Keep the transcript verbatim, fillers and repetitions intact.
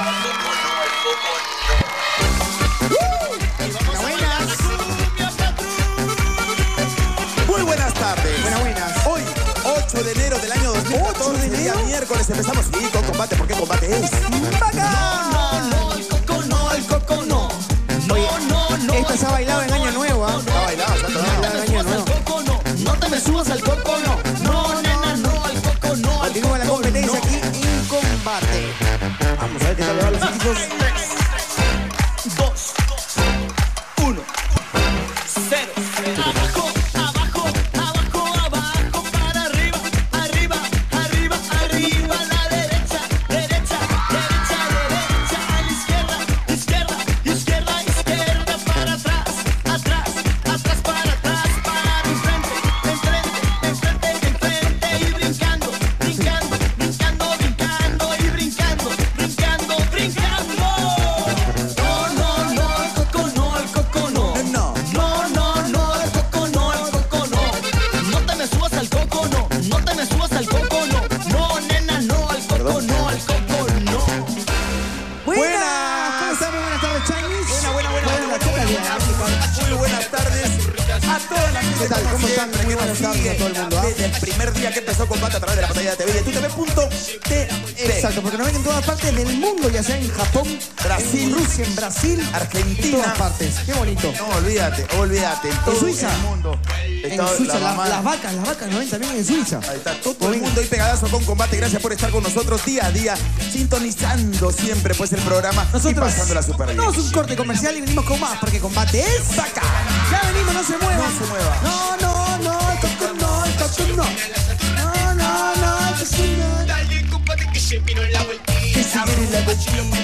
Muy buenas tardes. Buenas, buenas. Hoy, ocho de enero del año dos mil catorce, día miércoles, empezamos sí, con combate, porque combate es ¡Vaca! No, no, el coco no, el coco no. No, no, no. Esta se ha bailado en Año Nuevo, ¿ah? ha bailado, se ha No tomado. te me subas al coco no. No te me subas al coco no. No, nena, no, el coco no. al Continúa la coco competencia no. aquí en combate. Vamos a ver qué tal le van los equipos. Dos, uno, cero. Abajo, abajo, abajo, abajo, para arriba, arriba, arriba, arriba, a la derecha, derecha, derecha, derecha, a la izquierda, izquierda, izquierda, izquierda, para atrás, atrás, atrás, para atrás, para enfrente, enfrente, enfrente, enfrente, y brincando, brincando, brincando, brincando, y brincando, brincando, brincando. No, no, no, el coco no, el coco no. No. No, no, no, el coco no, el coco no. No te me subas al coco no. No te me subas al coco no. No, nena, no, al coco no, al coco no. Buenas. ¿Cómo están? Muy buenas tardes, Chinese. Buena, buena, buena, buena, ¿qué tal? buena, muy buenas tardes a toda la gente. ¿Qué tal? ¿Cómo están? siempre, Muy que nos buenas tardes sigue a todo el mundo, ¿ah? Desde el primer día que empezó combate a través de la pantalla de T V y de tu T V punto T V. Exacto, porque nos ven en todas partes del mundo, ya sea en Japón, Brasil, en Rusia, en Brasil, en Argentina. todas partes. Qué bonito. No, olvídate, olvídate. En todo Suiza. el mundo. En Está Suiza, la la- mamá. las vacas, las vacas nos ven también en Suiza. Ahí está todo el mundo ahí pegadazo con combate. Gracias por estar con nosotros día a día, sintonizando siempre pues el programa y Nosotros pasándola súper bien. damos un corte comercial y venimos con más, porque combate es vaca. Ya venimos, no se mueva. No se mueva. No, no, no, el coco no, el coco no. No, no, no, el coco no. Dale, compadre, que se vino la vueltita. Que se viene la vueltita.